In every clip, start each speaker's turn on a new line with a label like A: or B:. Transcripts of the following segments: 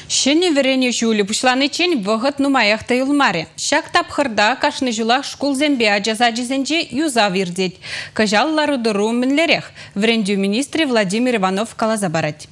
A: Шене верене жюли пушланы чен вғыт нумаяқта юлмаре. Шак тапқырда кашны жулақ шкул зембе ажаза жезенже юза вирдет. Кажаллары дұру мінлерек. Врендю министре Владимир Иванов калаза барать.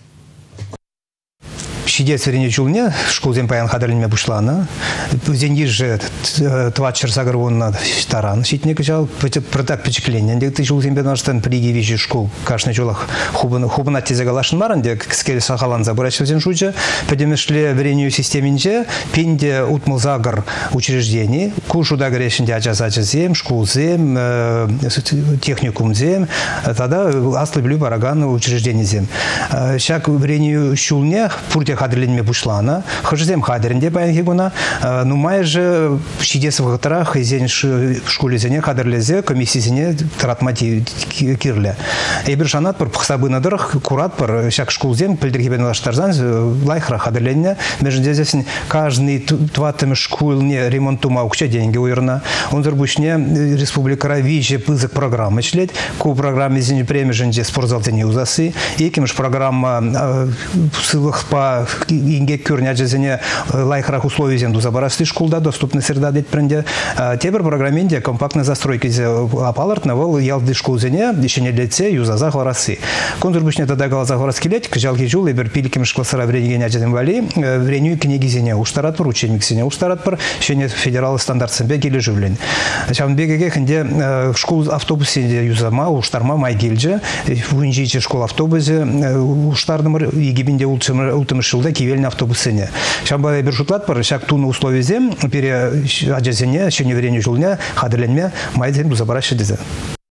B: Шидец верене жулне школ земпаян хадарлиме бушлана. Зенди же твачер сагрвонна таран. Шитне кажал протак впечатление. Дек жул зембе наштан приги вижу школ. Кашны жулах хубана тезагалашын маран дек скеле сахалан забырачил зен жуча. Подемешле верению системинже пенде утмал загар учреждений. Кушу да грешенде аджазача зем, школ зем, техникум зем. Тогда аслыблю бараган учреждений зем. Шак верению шулне пурте хадрлинме бушлана, хожзем хадринде баян хигуна, ну майже шидес в гатарах изен школе зене хадрлезе комиссии зене тратмати кирле. Эбершанат пар пхсабы надырах курат пар шак школ зем пельдерхибен лаштарзан лайхра хадрлинне межде зесен каждый тватым школне ремонтума укча деньги уйрна. Он зарбучне республика равиже пызык программы члет, ку программе зене премеженде спортзал зене узасы, екимш программа сылых по инге кюрня жезене лайхрах условий земду забарасты школда доступны среда дет пренде. Тебер программенде компактной застройки зе апаларт навал ялды школ зене еще не летсе юзаза хварасы. Контрбучне тогда галаза хвараски лет кжалки жул ибер пиликим шкласара вренигеня жезем вали вреню книги зене уштарат пар ученик зене уштарат пар шене федерал стандарт сембе гиле живлен. Чам бегеге хенде школ автобусе юзама уштарма майгилже вунжиче школ автобусе уштардымыр егибинде ултымыш жылда кивельный автобусыне. Шамбала бершутлат пар шак туны условия зем пере аджазене шене верене жылня хадырленме майзем дузабарашы дезе.